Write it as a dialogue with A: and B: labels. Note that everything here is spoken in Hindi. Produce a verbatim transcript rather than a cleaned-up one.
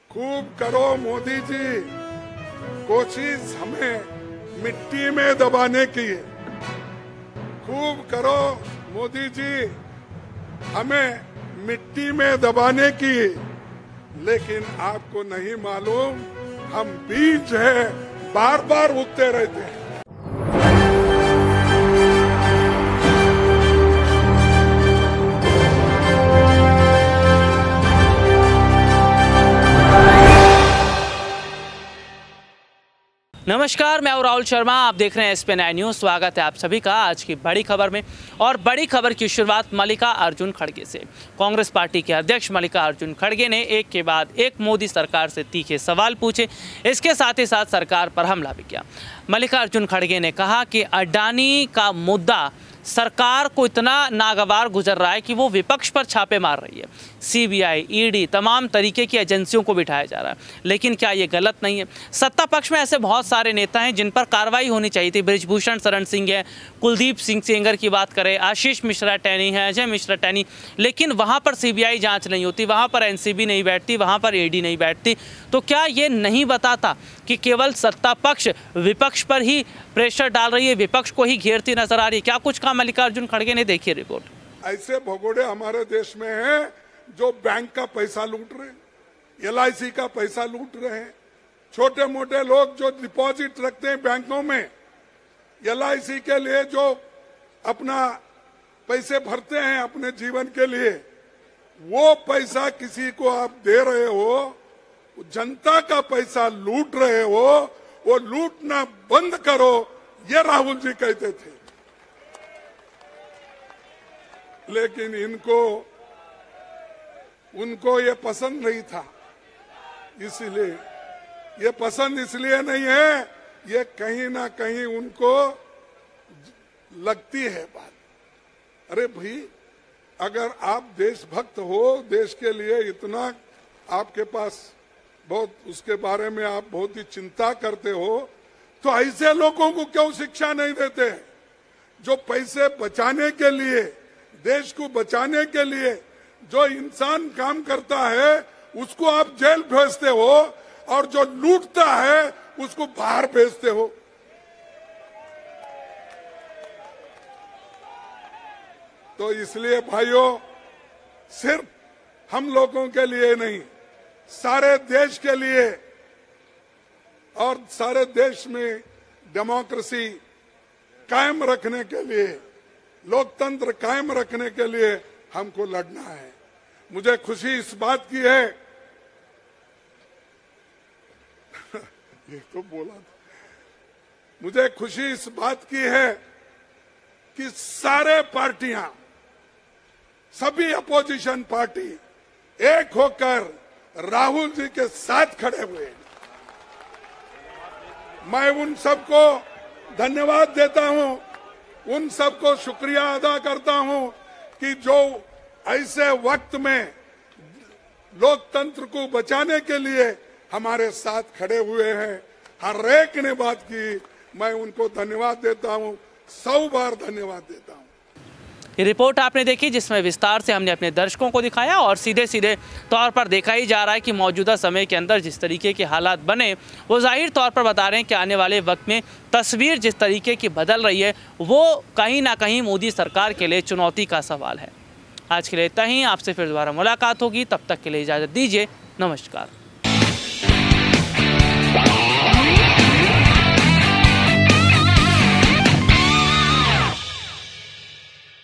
A: खूब करो मोदी जी कोशिश हमें मिट्टी में दबाने की। खूब करो मोदी जी हमें मिट्टी में दबाने की, लेकिन आपको नहीं मालूम हम बीज है, बार बार उगते रहते हैं।
B: नमस्कार, मैं हूं राहुल शर्मा। आप देख रहे हैं एस पी नाइन न्यूज़। स्वागत है आप सभी का आज की बड़ी खबर में। और बड़ी खबर की शुरुआत मल्लिकार्जुन खड़गे से। कांग्रेस पार्टी के अध्यक्ष मल्लिकार्जुन खड़गे ने एक के बाद एक मोदी सरकार से तीखे सवाल पूछे। इसके साथ ही साथ सरकार पर हमला भी किया। मल्लिकार्जुन खड़गे ने कहा कि अडानी का मुद्दा सरकार को इतना नागवार गुजर रहा है कि वो विपक्ष पर छापे मार रही है। C B I, E D, तमाम तरीके की एजेंसियों को बिठाया जा रहा है। लेकिन क्या ये गलत नहीं है? सत्ता पक्ष में ऐसे बहुत सारे नेता हैं जिन पर कार्रवाई होनी चाहिए थी। बृजभूषण शरण सिंह है, कुलदीप सिंह सेंगर की बात करें, आशीष मिश्रा टैनी है, अजय मिश्रा टैनी, लेकिन वहाँ पर सी बी आई जाँच नहीं होती, वहाँ पर एन सी बी नहीं बैठती, वहाँ पर ई डी नहीं बैठती। तो क्या ये नहीं बताता कि केवल सत्ता पक्ष विपक्ष पर ही प्रेशर डाल रही है, विपक्ष को ही घेरती नजर आ रही है? क्या कुछ काम मल्लिकार्जुन खड़गे ने देखी रिपोर्ट।
A: ऐसे भगोड़े हमारे देश में हैं जो बैंक का पैसा लूट रहे हैं, एल आई सी का पैसा लूट रहे हैं। छोटे मोटे लोग जो डिपॉजिट रखते हैं बैंकों में, एल आई सी के लिए जो अपना पैसे भरते हैं अपने जीवन के लिए, वो पैसा किसी को आप दे रहे हो, जनता का पैसा लूट रहे हो, वो लूटना बंद करो, ये राहुल जी कहते थे। लेकिन इनको उनको ये पसंद नहीं था, इसलिए ये पसंद इसलिए नहीं है, ये कहीं ना कहीं उनको लगती है बात। अरे भाई, अगर आप देशभक्त हो, देश के लिए इतना आपके पास बहुत, उसके बारे में आप बहुत ही चिंता करते हो, तो ऐसे लोगों को क्यों शिक्षा नहीं देते? जो पैसे बचाने के लिए, देश को बचाने के लिए जो इंसान काम करता है उसको आप जेल भेजते हो, और जो लूटता है उसको बाहर भेजते हो। तो इसलिए भाइयों, सिर्फ हम लोगों के लिए नहीं, सारे देश के लिए और सारे देश में डेमोक्रेसी कायम रखने के लिए, लोकतंत्र कायम रखने के लिए हमको लड़ना है। मुझे खुशी इस बात की है ये तो बोला था। मुझे खुशी इस बात की है कि सारे पार्टियां, सभी अपोजिशन पार्टी एक होकर राहुल जी के साथ खड़े हुए। मैं उन सबको धन्यवाद देता हूं, उन सबको शुक्रिया अदा करता हूं कि जो ऐसे वक्त में लोकतंत्र को बचाने के लिए हमारे साथ खड़े हुए हैं। हर एक ने बात की, मैं उनको धन्यवाद देता हूं, सौ बार धन्यवाद देता हूं।
B: ये रिपोर्ट आपने देखी जिसमें विस्तार से हमने अपने दर्शकों को दिखाया, और सीधे सीधे तौर पर देखा ही जा रहा है कि मौजूदा समय के अंदर जिस तरीके के हालात बने, वो जाहिर तौर पर बता रहे हैं कि आने वाले वक्त में तस्वीर जिस तरीके की बदल रही है, वो कहीं ना कहीं मोदी सरकार के लिए चुनौती का सवाल है। आज के लिए इतना ही। आपसे फिर दोबारा मुलाकात होगी, तब तक के लिए इजाज़त दीजिए। नमस्कार।